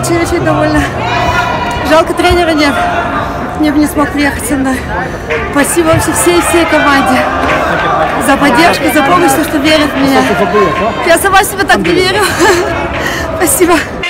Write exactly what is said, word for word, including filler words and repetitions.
очень-очень довольна. Жалко, тренера нет. Я бы не смог приехать со мной. Спасибо вообще всей-всей команде за поддержку, за помощь, что верят в меня. Я сама себе так не верю. Спасибо.